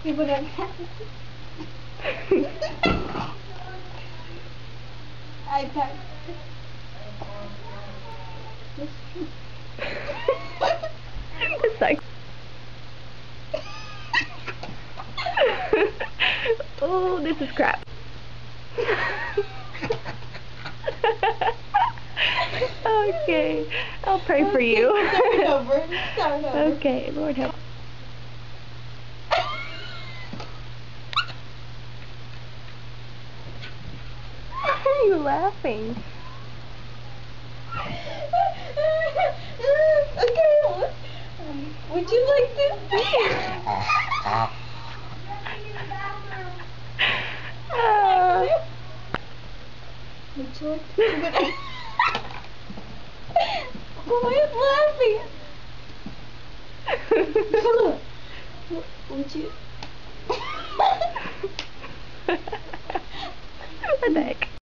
You put on iPad. It's like oh, this is crap. Okay, I'll pray for you. Start over. Start over. Okay, Lord help. Why are you laughing? Okay, would you like to see? Would you like to see? Why are you laughing? Would you? What the heck?